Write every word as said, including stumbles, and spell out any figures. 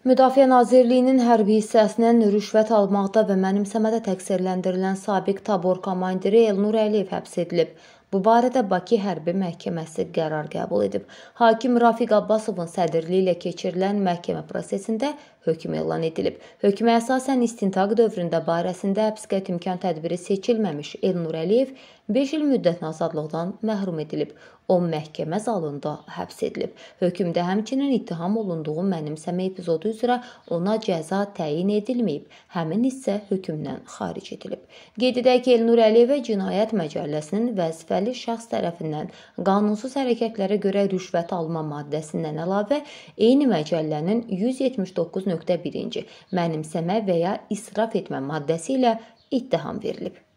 Müdafiə Nazirliyinin hərbi hissəsindən rüşvət almaqda və mənimsəmədə təqsirləndirilən sabiq tabor komandiri Elnur Əliyev həbs edilib. Bu barədə Bakı Hərbi Məhkəməsi qərar qəbul edib. Hakim Rafiq Abbasovun sədrliyi ilə keçirilən məhkəmə prosesində hökm elan edilib. Hökmə əsasən istintaq dövründə barəsində həbs qəti imkan tədbiri seçilməmiş Elnur Əliyev beş il müddətinə azadlıqdan məhrum edilib. O, məhkəmə zalında həbs edilib. Hökmdə həmçinin ittiham olunduğu mənimsəmə epizodu üzrə ona cəza təyin edilməyib. Həmin hissə hökmdən xaric edilib. Qeyd edək ki, Elnur Əliyevə Cinayət Məcəlləsinin vəzifəli şəxs tərəfindən qanunsuz hərəkətlərə görə rüşvət alma maddəsindən əlavə eyni məcəllənin yüz yetmiş doqquz nöqtə birinci mənimsəmə və ya israf etmə maddəsi ilə ittiham verilib.